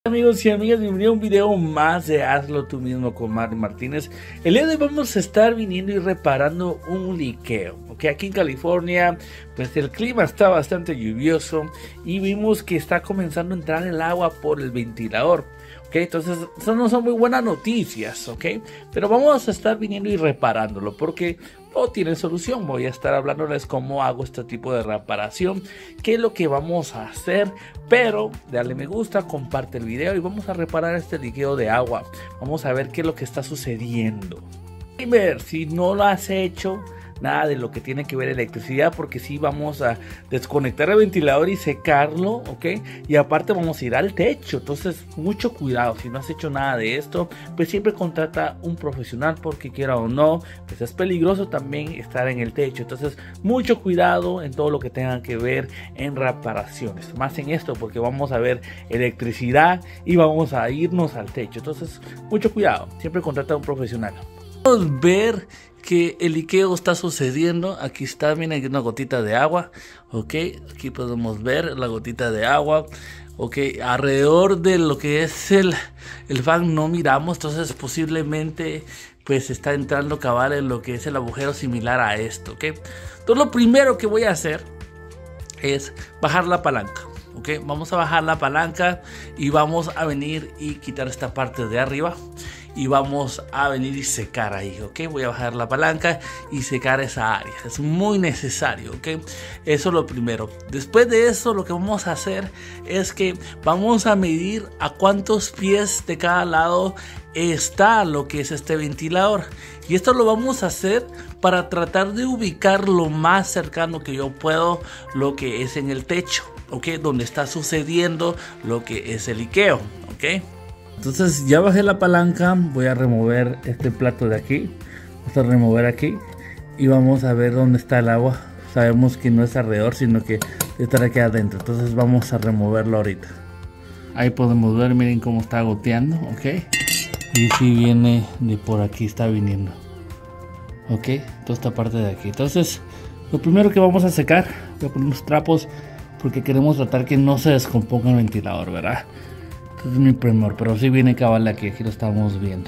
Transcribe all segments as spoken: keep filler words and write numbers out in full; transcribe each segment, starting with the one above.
Amigos y amigas, bienvenidos a un video más de Hazlo Tú Mismo con Mario Martínez. El día de hoy vamos a estar viniendo y reparando un liqueo. Ok, aquí en California, pues el clima está bastante lluvioso y vimos que está comenzando a entrar el agua por el ventilador. Ok, entonces eso no son muy buenas noticias, ok, pero vamos a estar viniendo y reparándolo porque todo tiene solución. Voy a estar hablándoles cómo hago este tipo de reparación, qué es lo que vamos a hacer, pero dale me gusta, comparte el video y vamos a reparar este liqueo de agua. Vamos a ver qué es lo que está sucediendo y ver si no lo has hecho. Nada de lo que tiene que ver electricidad, porque sí vamos a desconectar el ventilador y secarlo, ok, y aparte vamos a ir al techo. Entonces mucho cuidado, si no has hecho nada de esto, pues siempre contrata un profesional, porque quiera o no, pues es peligroso también estar en el techo. Entonces mucho cuidado en todo lo que tenga que ver en reparaciones, más en esto porque vamos a ver electricidad y vamos a irnos al techo. Entonces mucho cuidado, siempre contrata un profesional. Vamos a ver que el liqueo está sucediendo. Aquí está, miren, una gotita de agua, ok, aquí podemos ver la gotita de agua, ok, alrededor de lo que es el, el fan no miramos, entonces posiblemente pues está entrando cabal en lo que es el agujero similar a esto, ok. Entonces lo primero que voy a hacer es bajar la palanca. Ok, vamos a bajar la palanca y vamos a venir y quitar esta parte de arriba y vamos a venir y secar ahí, ok. Voy a bajar la palanca y secar esa área, es muy necesario, ok. Eso es lo primero. Después de eso, lo que vamos a hacer es que vamos a medir a cuántos pies de cada lado está lo que es este ventilador, y esto lo vamos a hacer para tratar de ubicar lo más cercano que yo puedo lo que es en el techo, ok, donde está sucediendo lo que es el liqueo, ok. Entonces ya bajé la palanca, voy a remover este plato de aquí, vamos a remover aquí y vamos a ver dónde está el agua. Sabemos que no es alrededor, sino que estará aquí adentro, entonces vamos a removerlo ahorita. Ahí podemos ver, miren cómo está goteando, ok, y si viene de por aquí, está viniendo, ok, toda esta parte de aquí. Entonces lo primero que vamos a secar, voy a poner unos trapos porque queremos tratar que no se descomponga el ventilador, ¿verdad? Este es mi primor, pero si sí viene cabal aquí, aquí lo estamos viendo.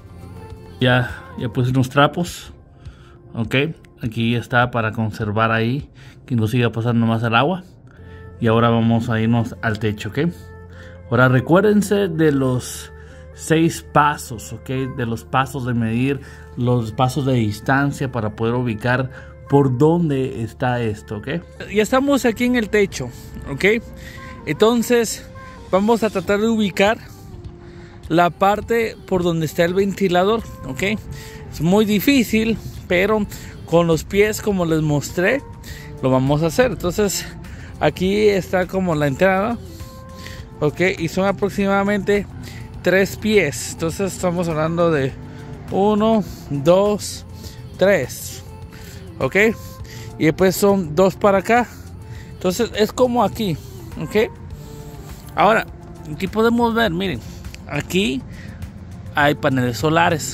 Ya, ya puse unos trapos, ok, aquí está para conservar ahí que no siga pasando más el agua. Y ahora vamos a irnos al techo, ok. Ahora recuérdense de los seis pasos, ok, de los pasos de medir, los pasos de distancia para poder ubicar por dónde está esto, ok. Ya estamos aquí en el techo, ok, entonces vamos a tratar de ubicar la parte por donde está el ventilador, ok. Es muy difícil, pero con los pies, como les mostré, lo vamos a hacer. Entonces aquí está como la entrada, ok, y son aproximadamente tres pies. Entonces estamos hablando de uno, dos, tres, ok, y después son dos para acá. Entonces es como aquí, ok. Ahora, aquí podemos ver, miren, aquí hay paneles solares.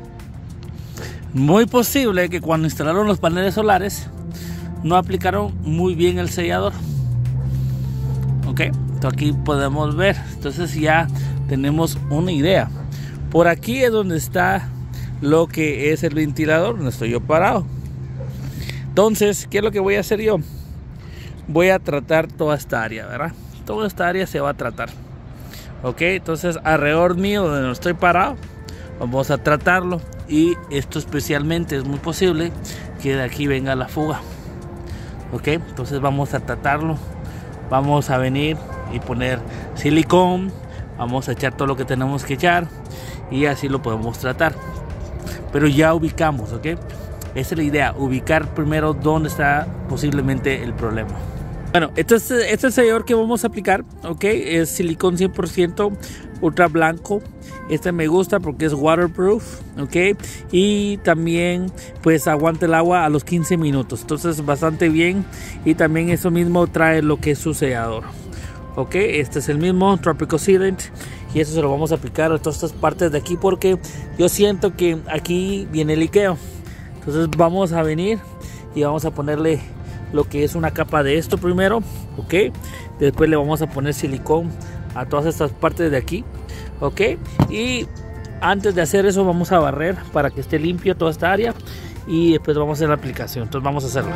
Muy posible que cuando instalaron los paneles solares no aplicaron muy bien el sellador. Ok, entonces aquí podemos ver, entonces ya tenemos una idea. Por aquí es donde está lo que es el ventilador, donde estoy yo parado. Entonces, ¿qué es lo que voy a hacer yo? Voy a tratar toda esta área, ¿verdad? Toda esta área se va a tratar, ok. Entonces alrededor mío donde no estoy parado vamos a tratarlo, y esto especialmente es muy posible que de aquí venga la fuga, ok. Entonces vamos a tratarlo, vamos a venir y poner silicón, vamos a echar todo lo que tenemos que echar y así lo podemos tratar, pero ya ubicamos, ok. Esa es la idea, ubicar primero dónde está posiblemente el problema. Bueno, este es, este es el sellador que vamos a aplicar, ok, es silicón cien por ciento ultra blanco. Este me gusta porque es waterproof, ok, y también pues aguanta el agua a los quince minutos, entonces bastante bien. Y también eso mismo trae lo que es su sellador, ok. Este es el mismo Tropical Sealant y eso se lo vamos a aplicar a todas estas partes de aquí porque yo siento que aquí viene el liqueo. Entonces vamos a venir y vamos a ponerle lo que es una capa de esto primero, ok. Después le vamos a poner silicón a todas estas partes de aquí, ok. Y antes de hacer eso vamos a barrer para que esté limpio toda esta área y después vamos a hacer la aplicación. Entonces vamos a hacerlo.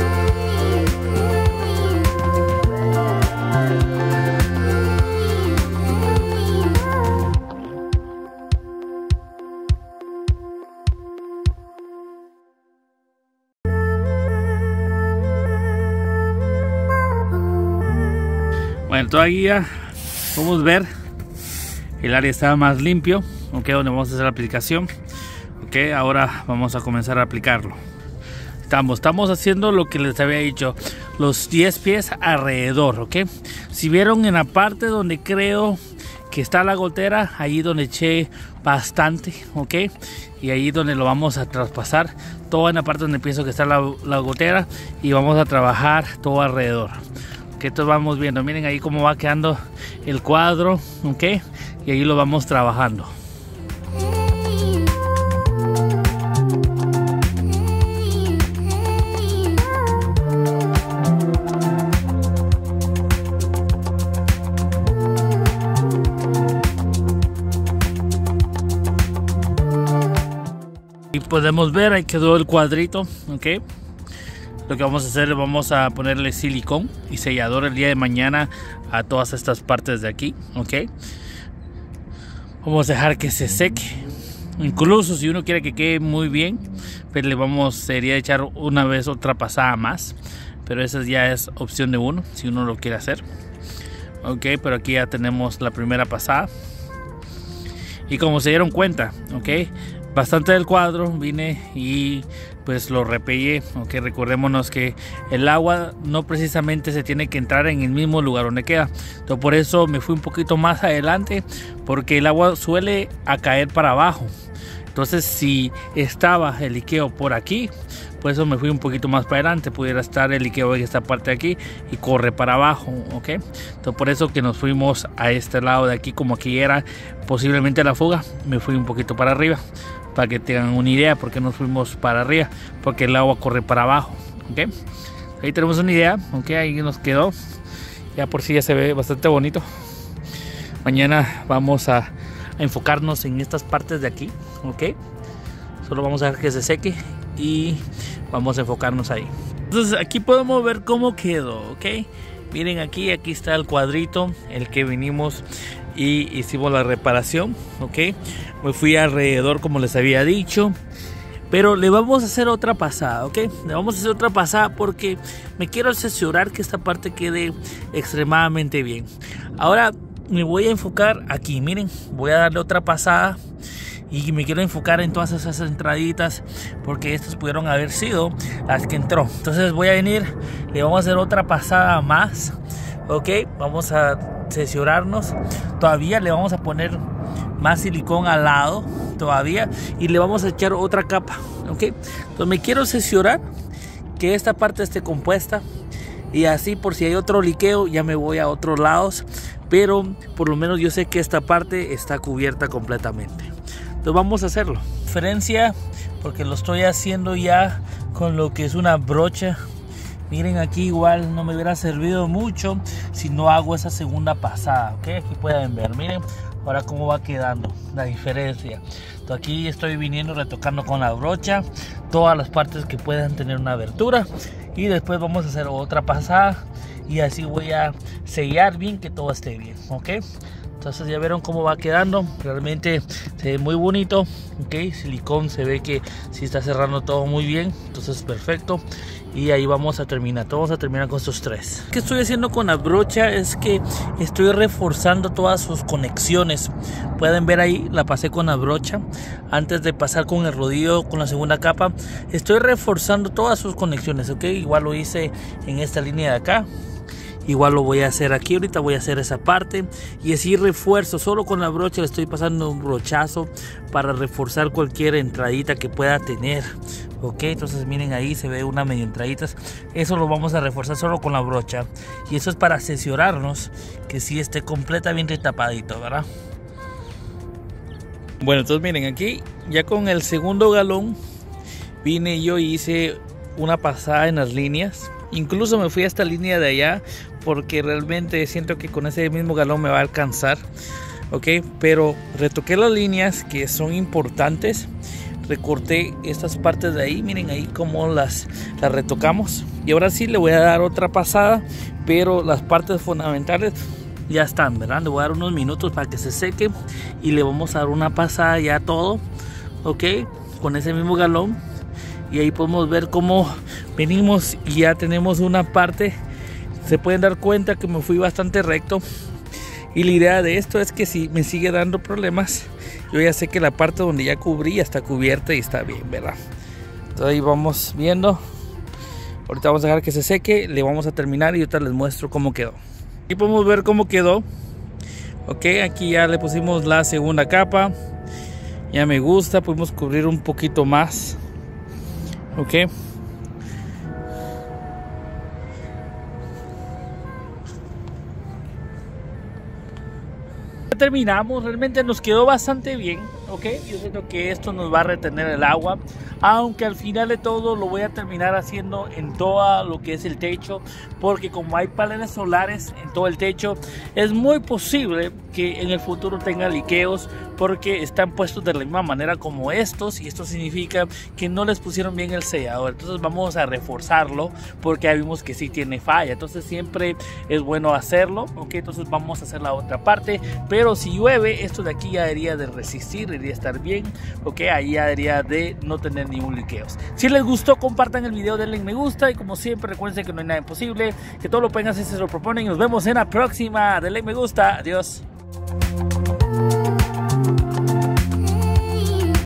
Bueno, todavía podemos ver el área está más limpio, ok, donde vamos a hacer la aplicación. Ok, ahora vamos a comenzar a aplicarlo. Estamos, estamos haciendo lo que les había dicho, los diez pies alrededor, ok. Si vieron en la parte donde creo que está la gotera, ahí donde eché bastante, ok, y ahí donde lo vamos a traspasar, todo en la parte donde pienso que está la, la gotera, y vamos a trabajar todo alrededor. Que entonces vamos viendo, miren ahí cómo va quedando el cuadro, ok, y ahí lo vamos trabajando. Y podemos ver, ahí quedó el cuadrito, ok. Lo que vamos a hacer, vamos a ponerle silicón y sellador el día de mañana a todas estas partes de aquí, ok. Vamos a dejar que se seque. Incluso si uno quiere que quede muy bien, pues le vamos, sería echar una vez otra pasada más. Pero esa ya es opción de uno, si uno lo quiere hacer. Ok, pero aquí ya tenemos la primera pasada. Y como se dieron cuenta, ok, bastante del cuadro vine y pues lo repegué, ok. Recordémonos que el agua no precisamente se tiene que entrar en el mismo lugar donde queda. Entonces por eso me fui un poquito más adelante, porque el agua suele a caer para abajo. Entonces si estaba el liqueo por aquí, por eso me fui un poquito más para adelante. Pudiera estar el liqueo en esta parte de aquí y corre para abajo, ok. Entonces por eso que nos fuimos a este lado de aquí, como aquí era posiblemente la fuga, me fui un poquito para arriba, para que tengan una idea por qué nos fuimos para arriba, porque el agua corre para abajo, ok. Ahí tenemos una idea, ok, ahí nos quedó, ya por sí ya se ve bastante bonito. Mañana vamos a, a enfocarnos en estas partes de aquí, ok. Solo vamos a dejar que se seque y vamos a enfocarnos ahí. Entonces aquí podemos ver cómo quedó, ok. Miren aquí, aquí está el cuadrito, el que vinimos y hicimos la reparación, ok. Me fui alrededor como les había dicho, pero le vamos a hacer otra pasada, ok. Le vamos a hacer otra pasada porque me quiero asegurar que esta parte quede extremadamente bien. Ahora me voy a enfocar aquí, miren, voy a darle otra pasada. Y me quiero enfocar en todas esas entraditas, porque estas pudieron haber sido las que entró. Entonces voy a venir, le vamos a hacer otra pasada más, ok. Vamos a cerciorarnos. Todavía le vamos a poner más silicón al lado todavía, y le vamos a echar otra capa, ok. Entonces me quiero cerciorar que esta parte esté compuesta, y así por si hay otro liqueo ya me voy a otros lados, pero por lo menos yo sé que esta parte está cubierta completamente. Entonces vamos a hacerlo. Diferencia, porque lo estoy haciendo ya con lo que es una brocha. Miren aquí, igual no me hubiera servido mucho si no hago esa segunda pasada, ok. Aquí pueden ver, miren ahora cómo va quedando la diferencia. Entonces aquí estoy viniendo retocando con la brocha todas las partes que puedan tener una abertura, y después vamos a hacer otra pasada y así voy a sellar bien que todo esté bien, ok. Entonces ya vieron cómo va quedando, realmente se ve muy bonito, ok. Silicón se ve que sí está cerrando todo muy bien, entonces perfecto. Y ahí vamos a terminar, vamos a terminar con estos tres. Lo que estoy haciendo con la brocha es que estoy reforzando todas sus conexiones. Pueden ver ahí, la pasé con la brocha antes de pasar con el rodillo con la segunda capa. Estoy reforzando todas sus conexiones, ok. Igual lo hice en esta línea de acá. Igual lo voy a hacer aquí, ahorita voy a hacer esa parte y así refuerzo, solo con la brocha le estoy pasando un brochazo para reforzar cualquier entradita que pueda tener, ok. Entonces miren ahí se ve una medio entraditas, eso lo vamos a reforzar solo con la brocha, y eso es para asesorarnos que sí esté completamente tapadito, ¿verdad? Bueno, entonces miren aquí ya con el segundo galón vine yo y hice una pasada en las líneas, Incluso me fui a esta línea de allá porque realmente siento que con ese mismo galón me va a alcanzar. Ok, pero retoqué las líneas que son importantes. Recorté estas partes de ahí, miren ahí cómo las, las retocamos. Y ahora sí le voy a dar otra pasada, pero las partes fundamentales ya están, ¿verdad? Le voy a dar unos minutos para que se seque y le vamos a dar una pasada ya todo, ok, con ese mismo galón. Y ahí podemos ver cómo venimos y ya tenemos una parte. Se pueden dar cuenta que me fui bastante recto. Y la idea de esto es que si me sigue dando problemas, yo ya sé que la parte donde ya cubrí ya está cubierta y está bien, ¿verdad? Entonces ahí vamos viendo. Ahorita vamos a dejar que se seque, le vamos a terminar y ahorita les muestro cómo quedó. Aquí podemos ver cómo quedó. Ok, aquí ya le pusimos la segunda capa. Ya me gusta, podemos cubrir un poquito más. Ok. Terminamos, realmente nos quedó bastante bien, ok, yo siento que esto nos va a retener el agua, aunque al final de todo lo voy a terminar haciendo en todo lo que es el techo, porque como hay paneles solares en todo el techo, es muy posible que en el futuro tenga liqueos, porque están puestos de la misma manera como estos, y esto significa que no les pusieron bien el sellador. Entonces vamos a reforzarlo, porque ya vimos que sí tiene falla, entonces siempre es bueno hacerlo, ok, entonces vamos a hacer la otra parte, pero si llueve, esto de aquí ya debería de resistir, debería estar bien, ok, ahí ya debería de no tener ningún liqueos. Si les gustó, compartan el video, denle me gusta, y como siempre recuerden que no hay nada imposible, que todo lo pueden hacer si se lo proponen, y nos vemos en la próxima. Denle me gusta, adiós.